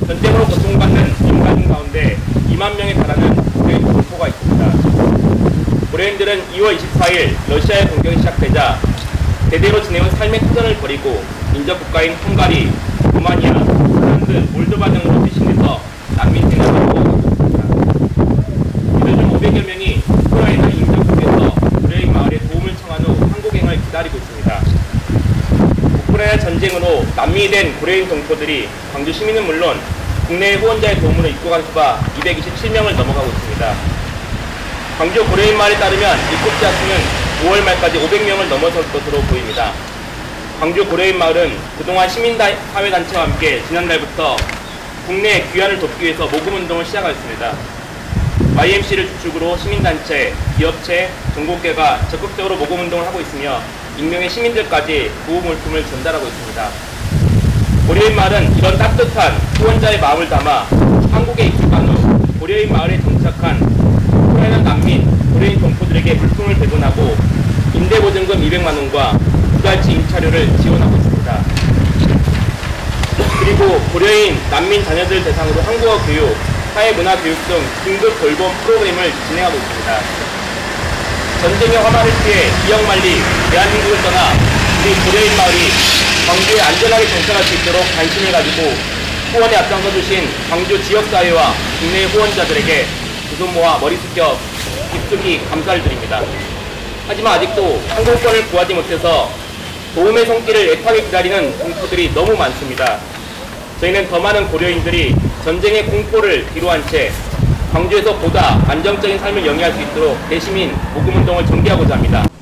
전쟁으로 고통받는 민간 가운데 2만 명에 달하는 고려인 공포가 있습니다. 고려인들은 2월 24일 러시아의 공격이 시작되자 대대로 지내온 삶의 터전을 버리고 인접 국가인 헝가리, 루마니아, 폴란드, 몰도바 등으로 배신해서 난민 생활을 하고 있습니다. 이들 중 500여 명이 우크라이나 인접국에서 고려인 마을에 도움을 청한 후 한국행을 기다리고 있습니다. 우크라이나 전쟁으로 난민이 된 고려인 동포들이 광주 시민은 물론 국내의 후원자의 도움으로 입국한 수가 227명을 넘어가고 있습니다. 광주 고려인 마을에 따르면 입국자 수는 5월 말까지 500명을 넘어설 것으로 보입니다. 광주 고려인 마을은 그동안 시민사회단체와 함께 지난달부터 국내 귀환을 돕기 위해서 모금운동을 시작하였습니다. YMC를 주축으로 시민단체, 기업체, 전국계가 적극적으로 모금운동을 하고 있으며 익명의 시민들까지 구호물품을 전달하고 있습니다. 고려인 마을은 이런 따뜻한 후원자의 마음을 담아 한국에 입국한 후 고려인 마을에 정착한 우크라이나 난민, 고려인 동포들에게 물품을 배분하고 임대보증금 200만원과 두 달치 임차료를 지원하고 있습니다. 그리고 고려인 난민 자녀들 대상으로 한국어 교육, 사회문화교육 등 긴급 돌봄 프로그램을 진행하고 있습니다. 전쟁의 화마를 피해 이역 만리 대한민국을 떠나 우리 고려인 마을이 광주에 안전하게 정착할 수 있도록 관심을 가지고 후원에 앞장서 주신 광주 지역사회와 국내 후원자들에게 두 손 모아 머리 숙여 깊숙이 감사를 드립니다. 하지만 아직도 항공권을 구하지 못해서 도움의 손길을 애타게 기다리는 동포들이 너무 많습니다. 저희는 더 많은 고려인들이 전쟁의 공포를 뒤로한 채 광주에서 보다 안정적인 삶을 영위할 수 있도록 대시민 모금운동을 전개하고자 합니다.